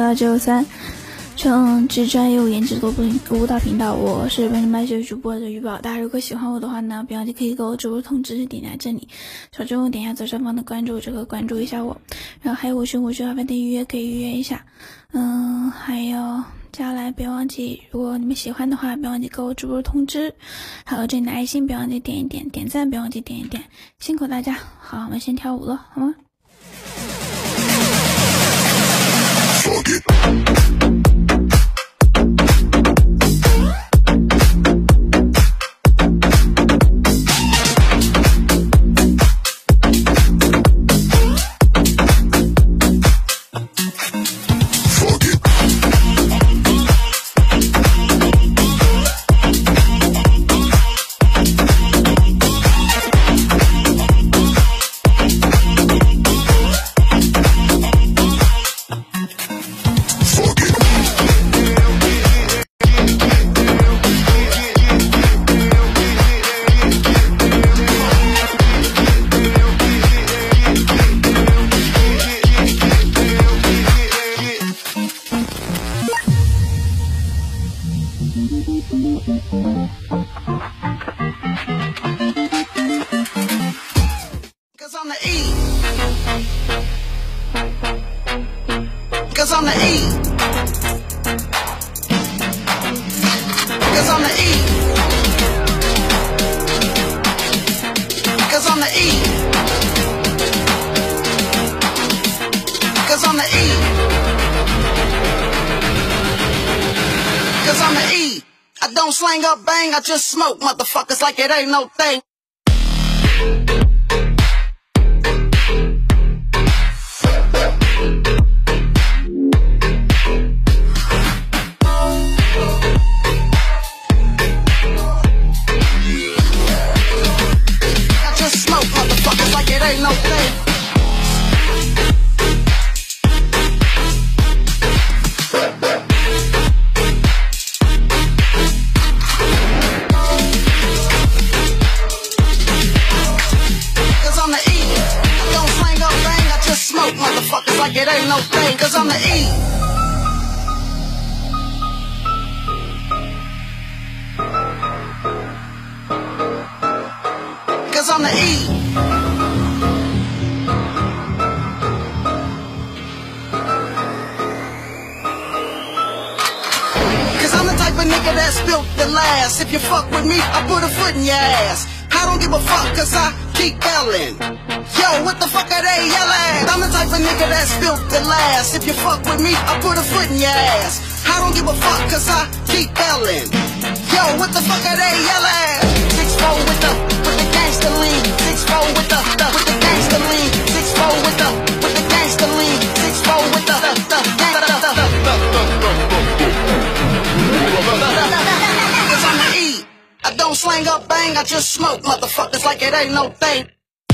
到93，只专业颜值多舞蹈频道，我是本麦学主播的鱼宝。大家如果喜欢我的话呢，别忘记可以给我直播通知，点在这里，小中午点一下左上方的关注，这个关注一下我，然后还有我需要饭店预约可以预约一下，还有接下来别忘记，如果你们喜欢的话，别忘记给我直播通知，还有这里的爱心别忘记点一点，点赞别忘记点一点，辛苦大家。好，我们先跳舞了，好吗 I just smoke motherfuckers like it ain't no thing. I just smoke motherfuckers like it ain't no thing. Motherfuckers like it ain't no thing, cause I'm the E. Cause I'm the E. Cause I'm the type of nigga that's built to last. If you fuck with me, I put a foot in your ass. I don't give a fuck cause I keep yelling. Yo, what the fuck are they yelling? I'm the type of nigga that's built to last. If you fuck with me, I put a foot in your ass. I don't give a fuck cause I keep yelling. Yo, what the fuck are they yelling? 6-4 with the gangster lean. 6-4 with the gangster lean. 6-4 with the gangster lean. 6-4 with the cause I'm the E. I don't slang up bang, I just smoke motherfuckers like it ain't no thing.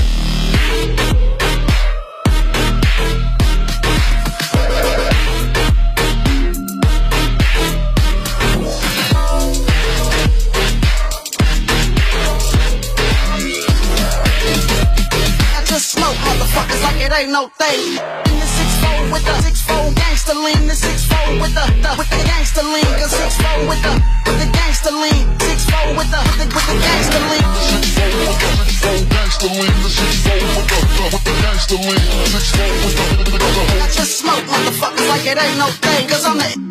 I just smoke motherfuckers like it ain't no thing. In the 6-4 with the 6-4 gangster lean. The 6-4 with the gangster lean. Cause 6-4 with the gangster lean. 6-4 with the gangster lean. 6-4 gangster lean. The 6-4 with the gangster lean. 6-4 with the I just smoke motherfuckers like it ain't no thing. Cause I'm the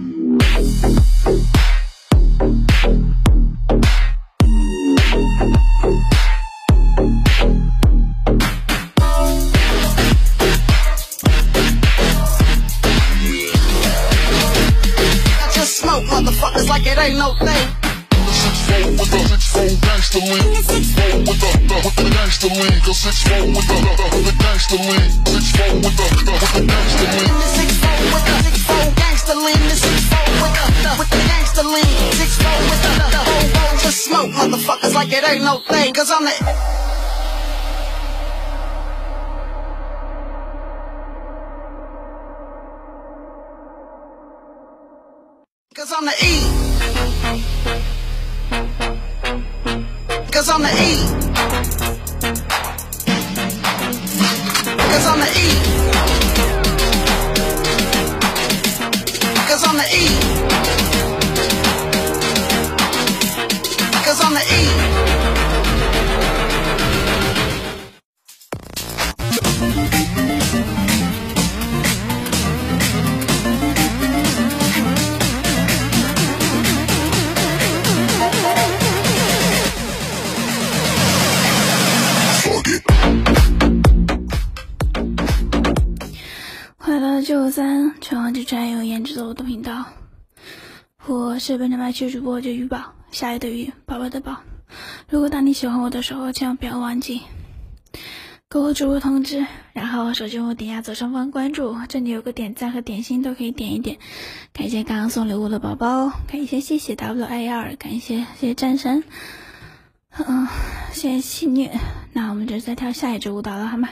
motherfuckers like it ain't no thing. 6-4 with the 6-4 gangster lean. 6-4 with the gangster lean. Cause 6-4 with the gangster lean. 6-4 with the gangster lean. 6-4 with the 6-4 gangster lean. 6-4 with the gangster lean. 6-4 with the just smoke motherfuckers like it ain't no thing. Cause I'm the cause I'm the E. Cause I'm the E. Cause I'm the E. to eat. 快乐953，全网最专业有颜值的我的频道，我是本场麦区主播就鱼宝，下雨的雨，宝宝的宝。如果当你喜欢我的时候，千万不要忘记给我主播通知，然后手机我点下左上方关注，这里有个点赞和点心都可以点一点。感谢刚刚送礼物的宝宝，感谢谢谢 WAR， 感谢谢谢战神，谢谢戏虐。那我们就再跳下一支舞蹈了，好吗？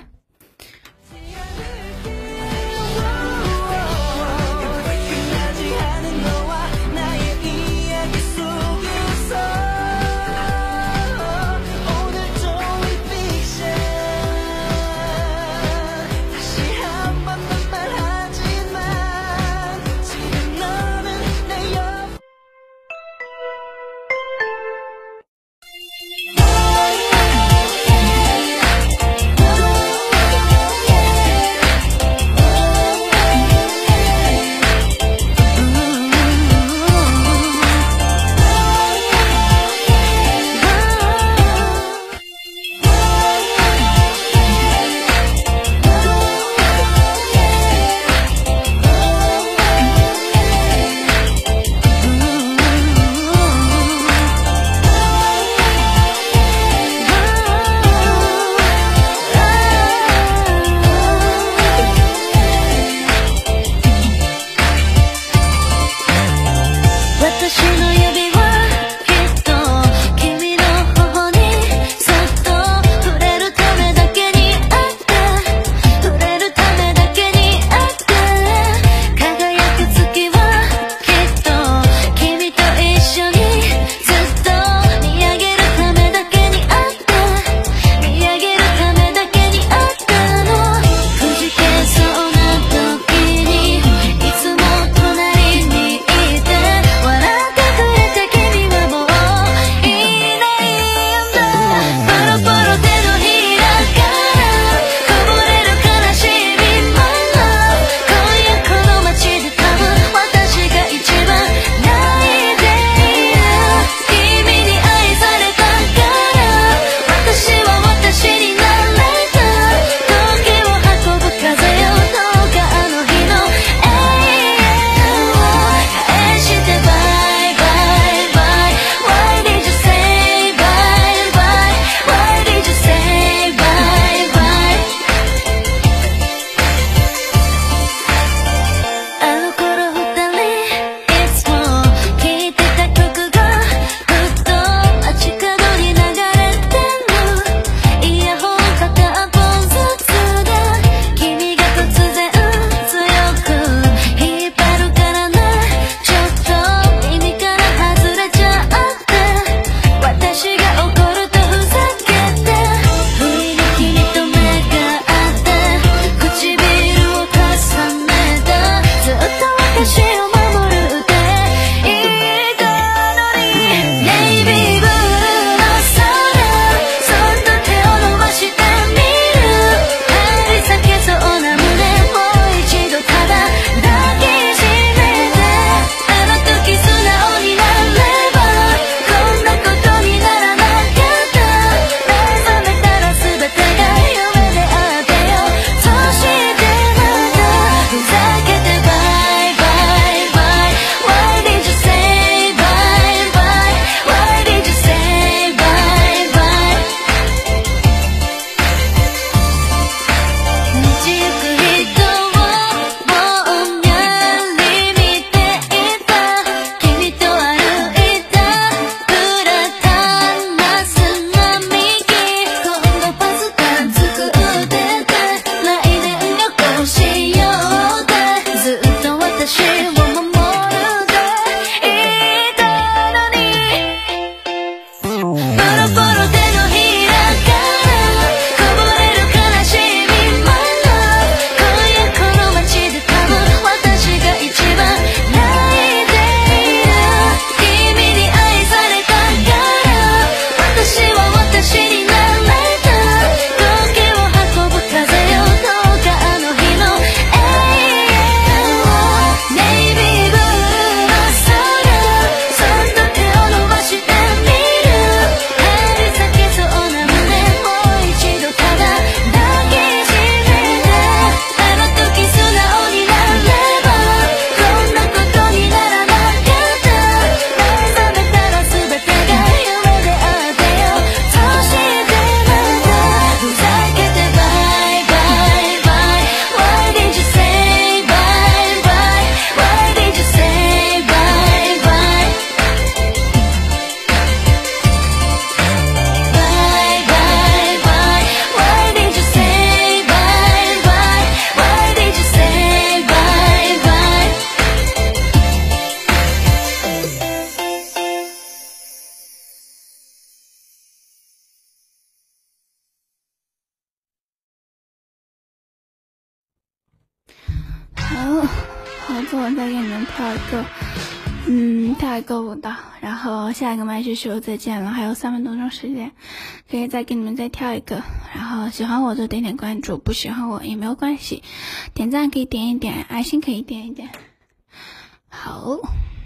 好，最后再给你们跳一个舞蹈，然后下一个麦序就再见了，还有3分多钟时间，可以再给你们再跳一个。然后喜欢我就点点关注，不喜欢我也没有关系，点赞可以点一点，爱心可以点一点。好，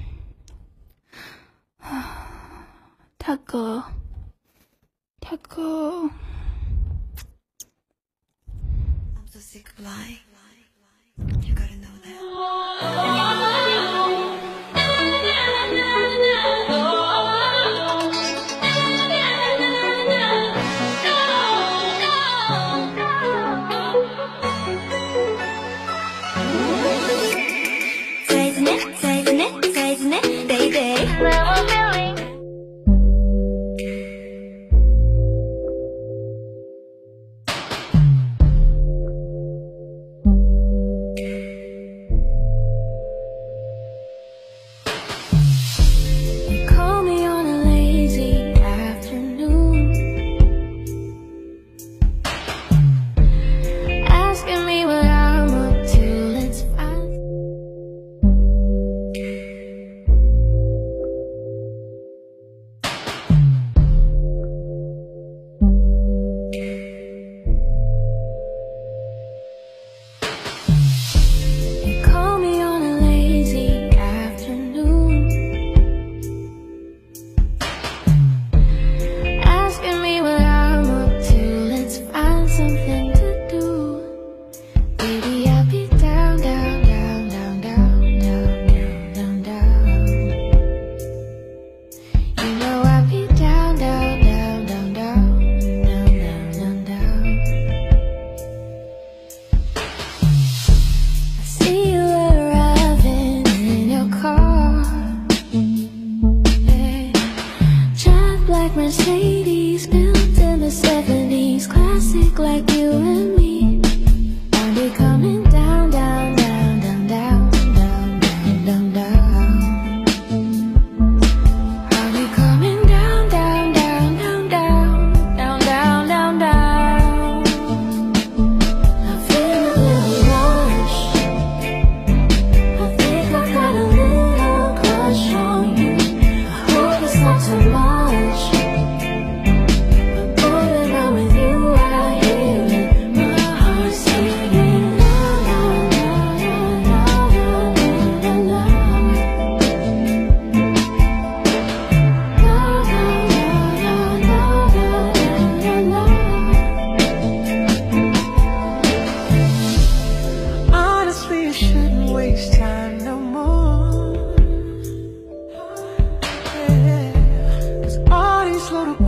跳个。 I'm so sick of lying. You gotta know that. Taste it, baby. Call me on a lazy afternoon, asking me what I'm up to. Let's find. Call me on a lazy afternoon, asking me what I'm up to. Let's find something to do. Baby, I'll be down, down, down, down, down, down, down, down, down. You know I'll be down, down, down, down, down, down, down, down, down. I see you arriving in your car, yeah. Jet black Mercedes, built in the 70s, classic like you and me. I'll be coming down, down, down, down, down, down, down, down, down. I'll be coming down, down, down, down, down, down, down, down, down. I feel a little rush. I think I got a little crush on you. I hope it's not too much. But boy, when I'm with you, I hear it. My heart singing la la la la la la la. La la la la la la. Honestly, you shouldn't waste time no more. Yeah. 'Cause all these little